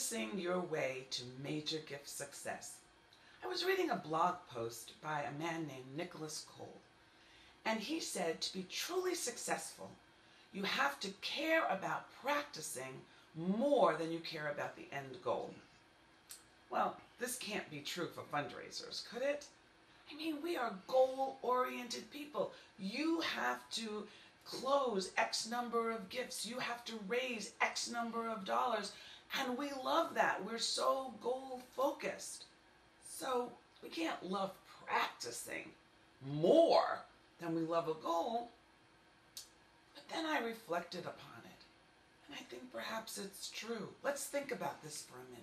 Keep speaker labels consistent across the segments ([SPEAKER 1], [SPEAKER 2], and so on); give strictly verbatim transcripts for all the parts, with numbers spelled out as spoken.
[SPEAKER 1] Practicing Your Way to Major Gift Success. I was reading a blog post by a man named Nicholas Cole, and he said to be truly successful, you have to care about practicing more than you care about the end goal. Well, this can't be true for fundraisers, could it? I mean, we are goal-oriented people. You have to close X number of gifts. You have to raise X number of dollars. And we love that. We're so goal-focused. So we can't love practicing more than we love a goal. But then I reflected upon it. And I think perhaps it's true. Let's think about this for a minute.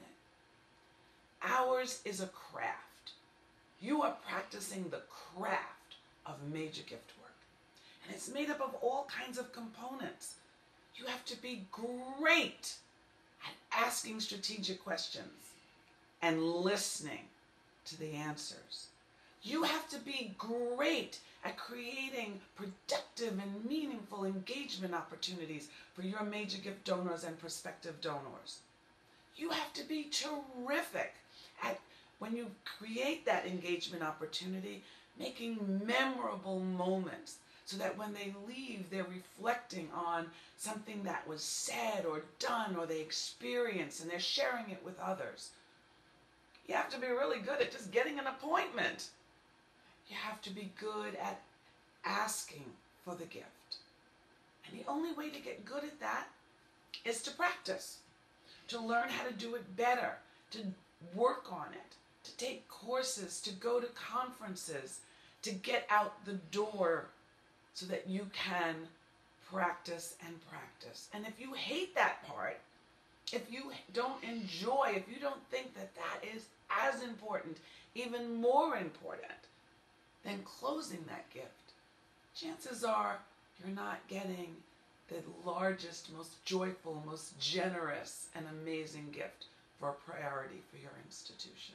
[SPEAKER 1] Ours is a craft. You are practicing the craft of major gift work. And it's made up of all kinds of components. You have to be great at asking strategic questions and listening to the answers. You have to be great at creating productive and meaningful engagement opportunities for your major gift donors and prospective donors. You have to be terrific at, when you create that engagement opportunity, making memorable moments so that when they leave, they're reflecting on something that was said or done or they experienced, and they're sharing it with others. You have to be really good at just getting an appointment. You have to be good at asking for the gift. And the only way to get good at that is to practice, to learn how to do it better, to work on it, to take courses, to go to conferences, to get out the door so that you can practice and practice. And if you hate that part, if you don't enjoy, if you don't think that that is as important, even more important than closing that gift, chances are you're not getting the largest, most joyful, most generous, and amazing gift for a priority for your institution.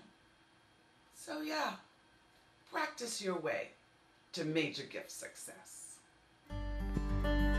[SPEAKER 1] So yeah, practice your way to major gift success.